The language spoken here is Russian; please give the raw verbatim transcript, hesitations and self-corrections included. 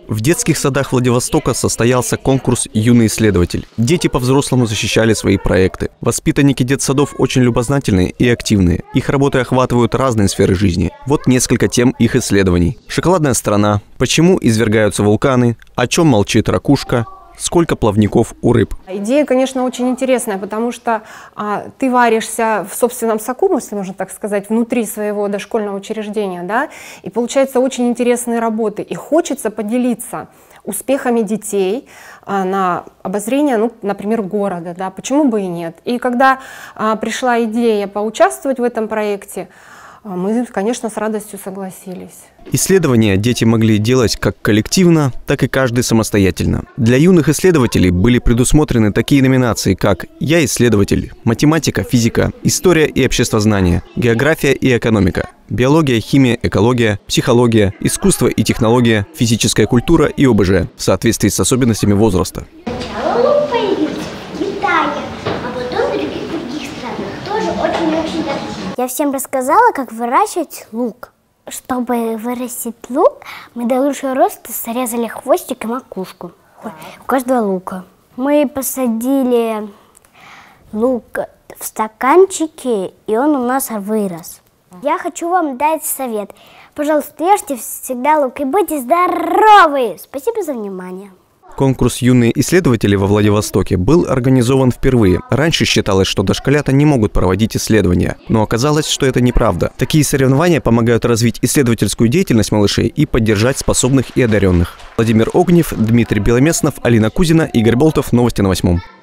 В детских садах Владивостока состоялся конкурс «Юный исследователь». Дети по-взрослому защищали свои проекты. Воспитанники детсадов очень любознательные и активные. Их работы охватывают разные сферы жизни. Вот несколько тем их исследований. Шоколадная страна, почему извергаются вулканы, о чем молчит ракушка, сколько плавников у рыб. Идея, конечно, очень интересная, потому что а, ты варишься в собственном соку, если можно так сказать, внутри своего дошкольного учреждения, да, и получаются очень интересные работы. И хочется поделиться успехами детей а, на обозрение, ну, например, города, да, почему бы и нет. И когда а, пришла идея поучаствовать в этом проекте, мы, конечно, с радостью согласились. Исследования дети могли делать как коллективно, так и каждый самостоятельно. Для юных исследователей были предусмотрены такие номинации, как «Я исследователь», «Математика, физика», «История и обществознание», «География и экономика», «Биология, химия, экология», «Психология», «Искусство и технология», «Физическая культура» и о бэ жэ в соответствии с особенностями возраста. Лук появился в Китае, а потом в других других странах тоже очень-очень давно. Я всем рассказала, как выращивать лук. Чтобы вырастить лук, мы до лучшего роста срезали хвостик и макушку у каждого лука. Мы посадили лук в стаканчики, и он у нас вырос. Я хочу вам дать совет. Пожалуйста, ешьте всегда лук и будьте здоровы. Спасибо за внимание. Конкурс «Юные исследователи» во Владивостоке был организован впервые. Раньше считалось, что дошколята не могут проводить исследования, но оказалось, что это неправда. Такие соревнования помогают развить исследовательскую деятельность малышей и поддержать способных и одаренных. Владимир Огнев, Дмитрий Беломеснов, Алина Кузина, Игорь Болтов. Новости на восьмом.